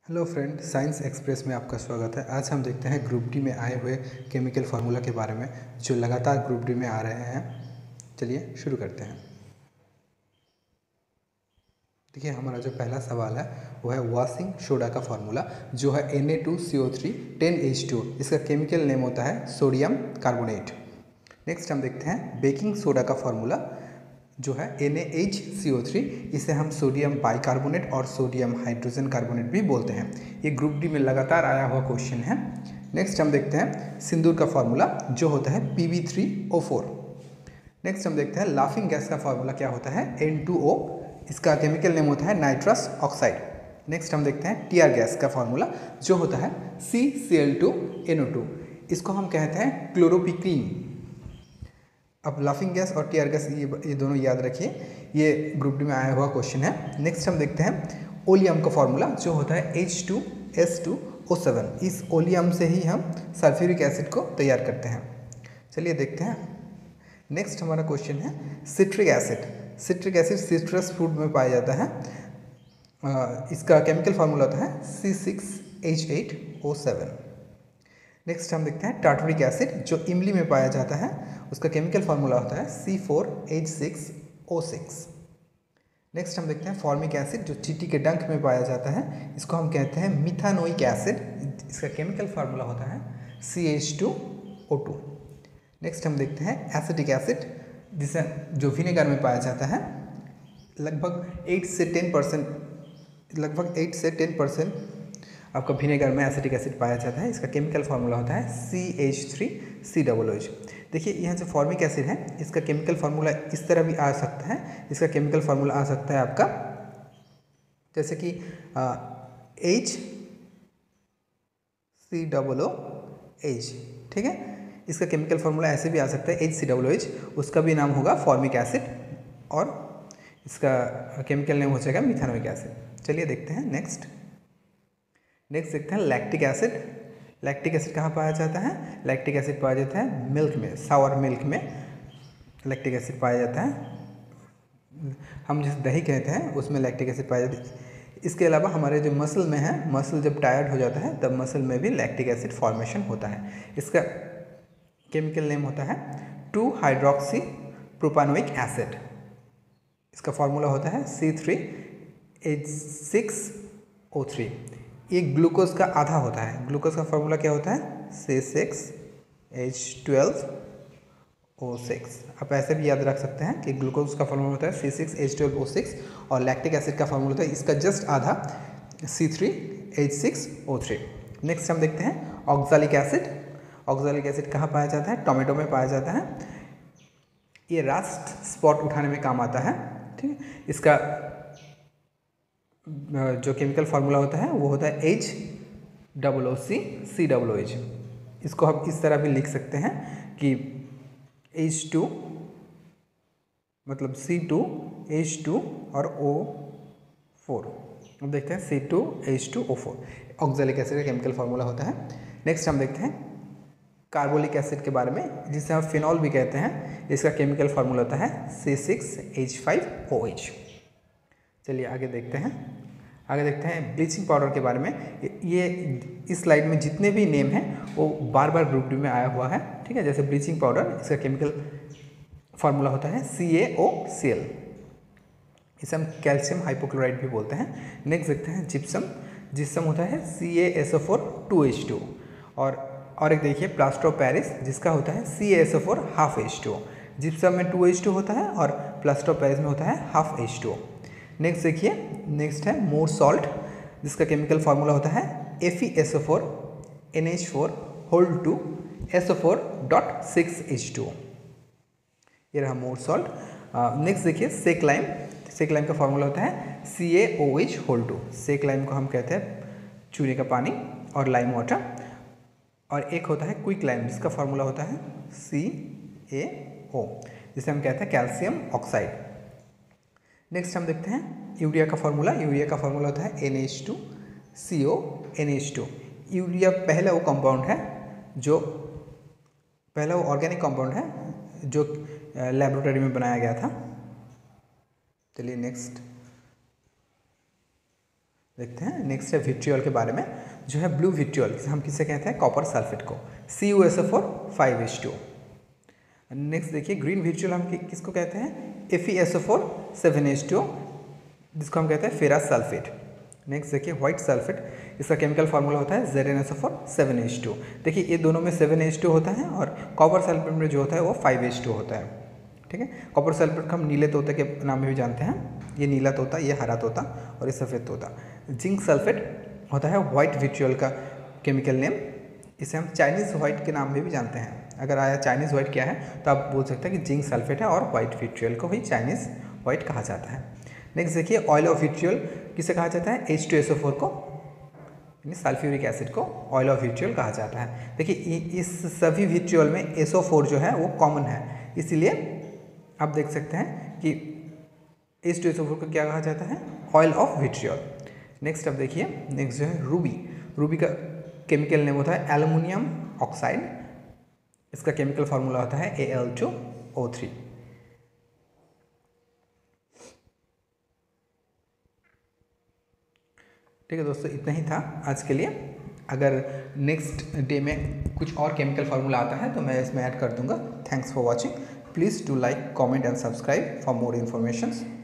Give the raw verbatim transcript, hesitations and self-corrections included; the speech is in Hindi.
हेलो फ्रेंड, साइंस एक्सप्रेस में आपका स्वागत है। आज हम देखते हैं ग्रुप डी में आए हुए केमिकल फार्मूला के बारे में जो लगातार ग्रुप डी में आ रहे हैं। चलिए शुरू करते हैं। देखिए, हमारा जो पहला सवाल है वो है वॉशिंग सोडा का फार्मूला जो है N A two C O three ten H two. इसका केमिकल नेम होता है सोडियम कार्बोनेट। नेक्स्ट हम देखते हैं बेकिंग सोडा का फार्मूला जो है N A H C O three. इसे हम सोडियम बाइकार्बोनेट और सोडियम हाइड्रोजन कार्बोनेट भी बोलते हैं। ये ग्रुप डी में लगातार आया हुआ क्वेश्चन है। नेक्स्ट हम देखते हैं सिंदूर का फार्मूला जो होता है P B three O four. Next हम देखते हैं लाफिंग गैस का फार्मूला क्या होता है एन टू ओ। इसका केमिकल नेम होता है नाइट्रस ऑक्साइड। नेक्स्ट हम देखते हैं टीआर गैस का फार्मूला जो होता है C C L two N O two. इसको हम कहते हैं क्लोरोपिक्रीन। अब लाफिंग गैस और टीआर गैस ये ये दोनों याद रखिए, ये ग्रुप डी में आया हुआ क्वेश्चन है। नेक्स्ट हम देखते हैं ओलियम का फार्मूला जो होता है H two S two O seven. इस ओलियम से ही हम सल्फ्यूरिक एसिड को तैयार करते हैं। चलिए देखते हैं। नेक्स्ट हमारा क्वेश्चन है citric acid. Citric acid citrus fruit में पाया जाता है। आ, इसका केमिकल फार्मूला होता है C six H eight O seven. Next हम देखते हैं टार्टरिक एसिड जो इमली में पाया जाता है। उसका केमिकल फार्मूला होता है C four H six O six. Next हम देखते हैं फॉर्मिक एसिड जो चींटी के डंक में पाया जाता है। इसको हम कहते हैं मिथानोइक एसिड। इसका केमिकल फार्मूला होता है C H two O two. Next हम देखते हैं एसिटिक एसिड जिसे जो विनेगर में पाया जाता है। लगभग एट से टेन परसेंट लगभग एट से टेन परसेंट आपका विनेगर में एसिटिक एसिड पाया जाता है। इसका केमिकल फार्मूला होता है C H three C double H. देखिए, यहाँ जो फॉर्मिक एसिड है इसका केमिकल फार्मूला इस तरह भी आ सकता है। इसका केमिकल फार्मूला आ सकता है आपका जैसे कि H C double O H. ठीक है, इसका केमिकल फार्मूला ऐसे भी आ सकता है H C double O H. उसका भी नाम होगा फॉर्मिक एसिड और इसका केमिकल नेम हो जाएगा मिथानोइक एसिड। चलिए देखते हैं नेक्स्ट। नेक्स्ट देखते हैं लैक्टिक एसिड। लैक्टिक एसिड कहाँ पाया जाता है? लैक्टिक एसिड पाया जाता है मिल्क में, सावर मिल्क में लैक्टिक एसिड पाया जाता है। हम जिस दही कहते हैं उसमें लैक्टिक एसिड पाया जाता है। इसके अलावा हमारे जो मसल में है, मसल जब टायर्ड हो जाता है तब मसल में भी लैक्टिक एसिड फॉर्मेशन होता है। इसका केमिकल नेम होता है टू हाइड्रोक्सी प्रोपानोइक एसिड। इसका फॉर्मूला होता है C three H six O three. ये ग्लूकोज का आधा होता है। ग्लूकोज का फॉर्मूला क्या होता है C six H twelve O six. आप ऐसे भी याद रख सकते हैं कि ग्लूकोज का फॉर्मूला होता है C six H twelve O six और लैक्टिक एसिड का फॉर्मूला होता है इसका जस्ट आधा C three H six O three. Next हम देखते हैं ऑक्सालिक एसिड। ऑक्सालिक एसिड कहाँ पाया जाता है? टोमेटो में पाया जाता है। ये रास्ट स्पॉट उठाने में काम आता है। ठीक है, इसका जो केमिकल फार्मूला होता है वो होता है H double O C C double O H. इसको हम इस तरह भी लिख सकते हैं कि एच टू मतलब सी टू एच टू और ओ फोर। अब देखते हैं C two H two O four oxalic acid का केमिकल फार्मूला होता है। नेक्स्ट हम देखते हैं कार्बोलिक एसिड के बारे में जिसे हम फिनॉल भी कहते हैं। इसका केमिकल फार्मूला होता है C six H five O H. चलिए आगे देखते हैं। आगे देखते हैं ब्लीचिंग पाउडर के बारे में। ये इस स्लाइड में जितने भी नेम हैं वो बार बार ग्रुप डी में आया हुआ है। ठीक है, जैसे ब्लीचिंग पाउडर इसका केमिकल फार्मूला होता है C A O C L. इसे हम कैल्शियम हाइपोक्लोराइड भी बोलते हैं। नेक्स्ट देखते हैं जिप्सम। जिप्सम होता है C A S O four two H two. और और एक देखिए प्लास्टर ऑफ पेरिस जिसका होता है C A S O four half H two. Gypsum में टू एच टू होता है और प्लास्टर ऑफ पेरिस में होता है हाफ एच टू। नेक्स्ट देखिए, नेक्स्ट है मोर सॉल्ट जिसका केमिकल फार्मूला होता है F E S O four N H four whole two S O four dot six H two. ये रहा मोर सॉल्ट। नेक्स्ट देखिए सेक लाइम। सेक लाइम का फार्मूला होता है C A O H whole two. Slaked lime को हम कहते हैं चूने का पानी और लाइम वाटर। और एक होता है क्विक लाइम जिसका फार्मूला होता है सी ए ओ जिसे हम कहते हैं कैल्शियम ऑक्साइड। नेक्स्ट हम देखते हैं यूरिया का फार्मूला। यूरिया का फार्मूला होता है N H two C O N H two. Urea पहला वो कंपाउंड है जो पहला वो ऑर्गेनिक कंपाउंड है जो लेबोरेटरी में बनाया गया था। चलिए नेक्स्ट। देखते हैं नेक्स्ट है विट्रियोल के बारे में, जो है ब्लू विट्रियोल, हम किसे कहते हैं, कॉपर सल्फेट को, C U S O four five H two. Next देखिए ग्रीन विट्रियोल हम कि, किसको कहते हैं, F E S O four seven H two, जिसको हम कहते हैं फेरस सल्फेट। नेक्स्ट देखिए व्हाइट सल्फेट, इसका केमिकल फार्मूला होता है Z N S O four seven H two. देखिए ये दोनों में सेवन एच टू होता है और कॉपर सल्फेट में जो होता है वो फाइव एच टू होता है। ठीक है, कॉपर सल्फेट को हम नीले तोते के नाम में भी जानते हैं, ये नीला तोता, ये हरा तोता और ये सफ़ेद तोता। जिंक सल्फेट होता है व्हाइट विट्रियोल का केमिकल नेम, इसे हम चाइनीज़ व्हाइट के नाम में भी जानते हैं। अगर आया चाइनीज़ व्हाइट क्या है तो आप बोल सकते हैं कि जिंक सल्फेट है, और व्हाइट विट्रियोल को ही चाइनीज़ व्हाइट कहा जाता है। नेक्स्ट देखिए ऑयल ऑफ विट्रियोल किसे कहा जाता है, H two S O four को, यानी सल्फ्यूरिक एसिड को ऑयल ऑफ विट्रियोल कहा जाता है। देखिए इस सभी विट्रियोल में एस ओ फोर जो है वो कॉमन है, इसीलिए आप देख सकते हैं कि H two S O four को क्या कहा जाता है, ऑयल ऑफ विट्रियोल। नेक्स्ट अब देखिए नेक्स्ट जो है रूबी, रूबी का केमिकल नेम होता है एल्युमिनियम ऑक्साइड, इसका केमिकल फार्मूला होता है A L two O three. ठीक है दोस्तों, इतना ही था आज के लिए। अगर नेक्स्ट डे में कुछ और केमिकल फार्मूला आता है तो मैं इसमें ऐड कर दूंगा। Thanks for watching, please do like, comment and subscribe for more information.